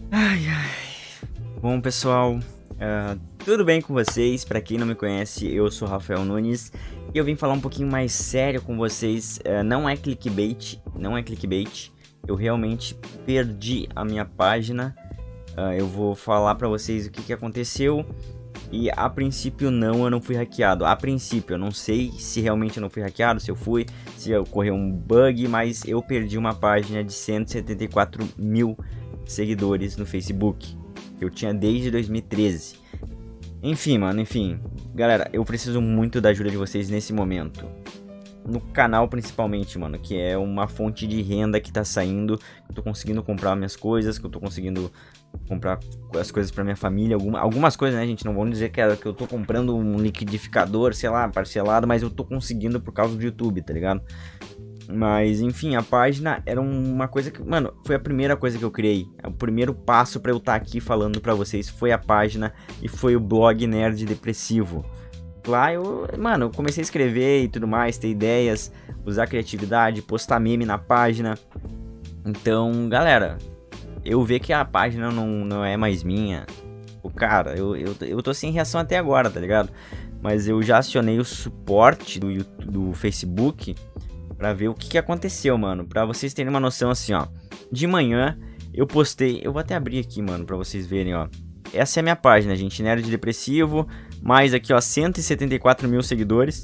Ai, ai. Bom, pessoal, tudo bem com vocês? Pra quem não me conhece, eu sou Rafael Nunes e eu vim falar um pouquinho mais sério com vocês. Não é clickbait, não é clickbait. Eu realmente perdi a minha página. Eu vou falar pra vocês o que aconteceu. E a princípio eu não fui hackeado. A princípio, eu não sei se realmente eu não fui hackeado, se eu fui, se ocorreu um bug, mas eu perdi uma página de 174 mil seguidores no Facebook. Eu tinha desde 2013. Enfim, mano, enfim. Galera, eu preciso muito da ajuda de vocês nesse momento. No canal principalmente, mano, que é uma fonte de renda que tá saindo. Eu tô conseguindo comprar minhas coisas, que eu tô conseguindo comprar as coisas pra minha família. Algumas coisas, né, gente? Não vamos dizer que eu tô comprando um liquidificador, sei lá, parcelado, mas eu tô conseguindo por causa do YouTube, tá ligado? Mas, enfim, a página era uma coisa que, mano, foi a primeira coisa que eu criei. O primeiro passo pra eu estar aqui falando pra vocês foi a página e foi o blog Nerd Depressivo. Lá eu comecei a escrever e tudo mais, ter ideias, usar criatividade, postar meme na página. Então, galera, eu vi que a página não é mais minha. O cara, eu tô sem reação até agora, tá ligado? Mas eu já acionei o suporte do Facebook pra ver o que aconteceu, mano. Pra vocês terem uma noção assim, ó. De manhã eu postei, eu vou até abrir aqui, mano, pra vocês verem, ó. Essa é a minha página, gente, Nerd Depressivo. Mais aqui, ó, 174 mil seguidores.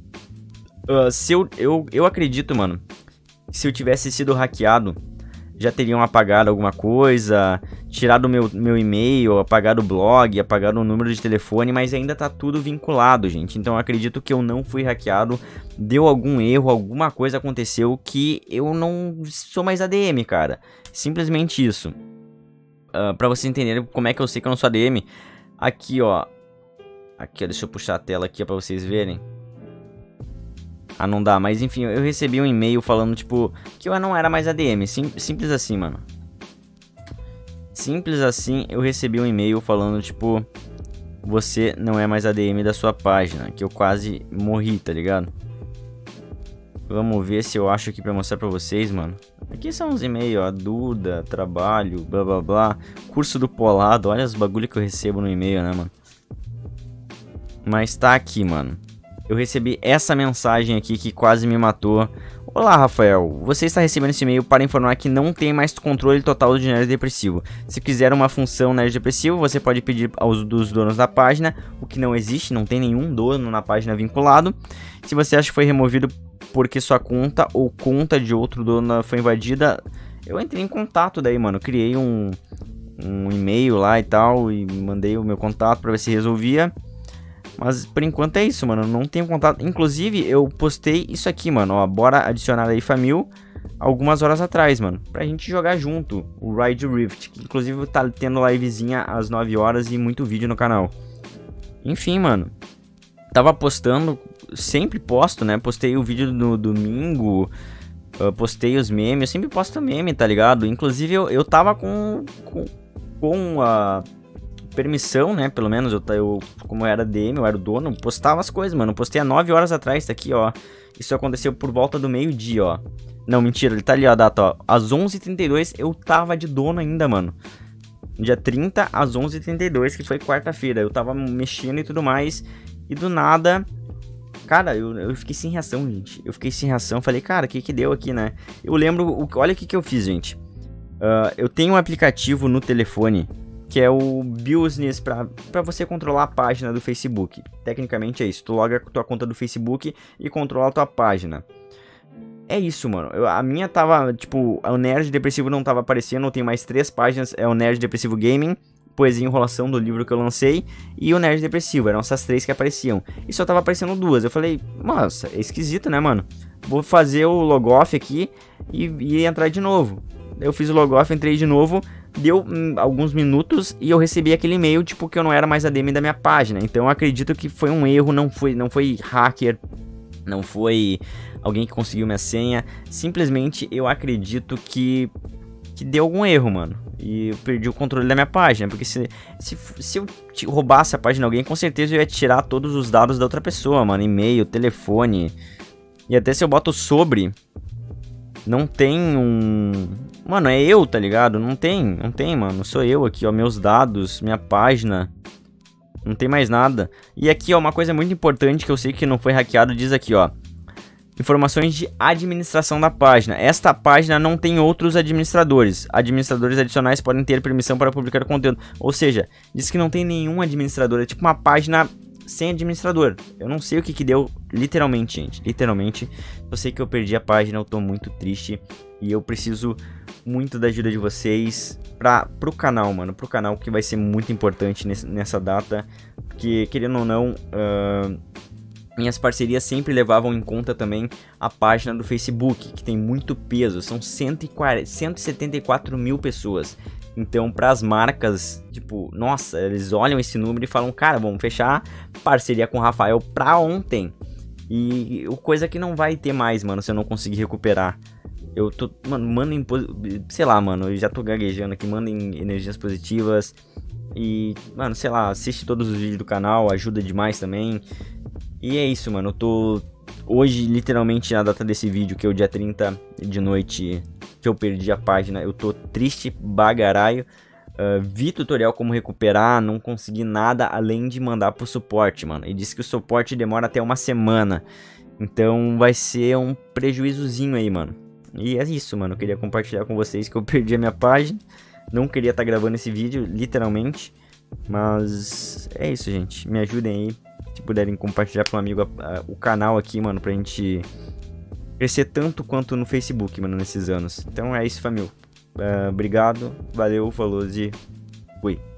Eu acredito, mano, se eu tivesse sido hackeado, já teriam apagado alguma coisa, tirado meu e-mail, apagado o blog, apagado o número de telefone, mas ainda tá tudo vinculado, gente. Então eu acredito que eu não fui hackeado, deu algum erro, alguma coisa aconteceu que eu não sou mais ADM, cara. Simplesmente isso. Pra vocês entenderem como é que eu sei que eu não sou ADM, aqui, ó. Aqui, ó, deixa eu puxar a tela aqui ó, pra vocês verem. Ah, não dá, mas enfim, eu recebi um e-mail falando, tipo, que eu não era mais ADM. Simples assim, mano. Simples assim, eu recebi um e-mail falando, tipo, você não é mais ADM da sua página. Que eu quase morri, tá ligado? Vamos ver se eu acho aqui pra mostrar pra vocês, mano. Aqui são os e-mails, ó. Duda, trabalho, blá blá blá. Curso do Polado, olha os bagulho que eu recebo no e-mail, né, mano? Mas tá aqui, mano. Eu recebi essa mensagem aqui que quase me matou. Olá, Rafael. Você está recebendo esse e-mail para informar que não tem mais controle total de Nerd Depressivo. Se quiser uma função Nerd Depressivo, você pode pedir dos donos da página, o que não existe, não tem nenhum dono na página vinculado. Se você acha que foi removido porque sua conta ou conta de outro dono foi invadida, eu entrei em contato daí, mano. Criei um e-mail lá e tal e mandei o meu contato para ver se resolvia. Mas por enquanto é isso, mano. Não tenho contato. Inclusive, eu postei isso aqui, mano. Ó, bora adicionar aí Famil algumas horas atrás, mano. Pra gente jogar junto o Ride Rift. Que inclusive tá tendo livezinha às 9 horas e muito vídeo no canal. Enfim, mano. Tava postando. Sempre posto, né? Postei o vídeo no domingo. Postei os memes. Eu sempre posto meme, tá ligado? Inclusive, eu tava com a permissão, né, pelo menos, eu como eu era DM, eu era o dono, postava as coisas, mano, postei há 9 horas atrás, tá aqui, ó, isso aconteceu por volta do meio-dia, ó, não, mentira, ele tá ali, ó, a data, ó, às 11h32 eu tava de dono ainda, mano, dia 30 às 11h32, que foi quarta-feira, eu tava mexendo e tudo mais, e do nada, cara, eu fiquei sem reação, gente, eu fiquei sem reação, falei, cara, o que deu aqui, né, eu lembro, olha o que eu fiz, gente, eu tenho um aplicativo no telefone, que é o Business, pra você controlar a página do Facebook. Tecnicamente é isso, tu loga a tua conta do Facebook e controla a tua página. É isso, mano. A minha tava, tipo, o Nerd Depressivo não tava aparecendo, eu tenho mais 3 páginas, é o Nerd Depressivo Gaming, Poesia e Enrolação do livro que eu lancei, e o Nerd Depressivo, eram essas 3 que apareciam. E só tava aparecendo 2, eu falei, nossa, é esquisito, né, mano? Vou fazer o logoff aqui e entrar de novo. Eu fiz o logoff, entrei de novo, deu alguns minutos e eu recebi aquele e-mail, tipo, que eu não era mais ADM da minha página. Então eu acredito que foi um erro, não foi hacker, não foi alguém que conseguiu minha senha. Simplesmente eu acredito que deu algum erro, mano. E eu perdi o controle da minha página, porque se eu roubasse a página de alguém, com certeza eu ia tirar todos os dados da outra pessoa, mano. E-mail, telefone. E até se eu boto sobre, não tem Mano, é eu, tá ligado? Não tem, mano. Sou eu aqui, ó. Meus dados, minha página. Não tem mais nada. E aqui, ó, uma coisa muito importante que eu sei que não foi hackeado, diz aqui, ó. Informações de administração da página. Esta página não tem outros administradores. Administradores adicionais podem ter permissão para publicar o conteúdo. Ou seja, diz que não tem nenhum administrador. É tipo uma página sem administrador. Eu não sei o que que deu, literalmente, gente. Literalmente, eu sei que eu perdi a página, eu tô muito triste. E eu preciso muito da ajuda de vocês pro canal, mano. Pro canal, que vai ser muito importante nessa data. Porque, querendo ou não, minhas parcerias sempre levavam em conta também a página do Facebook, que tem muito peso. São 174 mil pessoas. Então, para as marcas, tipo, nossa, eles olham esse número e falam, cara, vamos fechar parceria com o Rafael pra ontem. E coisa que não vai ter mais, mano, se eu não conseguir recuperar. Eu tô, mano, mandem, sei lá, mano, eu já tô gaguejando aqui, mandem energias positivas. E, mano, sei lá, assiste todos os vídeos do canal, ajuda demais também. E é isso, mano, eu tô hoje, literalmente, na data desse vídeo, que é o dia 30 de noite, que eu perdi a página, eu tô triste bagaraio. Vi tutorial como recuperar, não consegui nada além de mandar pro suporte, mano. E disse que o suporte demora até uma semana. Então vai ser um prejuízozinho aí, mano. E é isso, mano, eu queria compartilhar com vocês que eu perdi a minha página. Não queria estar gravando esse vídeo, literalmente. Mas é isso, gente, me ajudem aí. Se puderem compartilhar para um amigo o canal aqui, mano, pra gente crescer tanto quanto no Facebook, mano, nesses anos. Então é isso, família. Obrigado, valeu, falou e fui.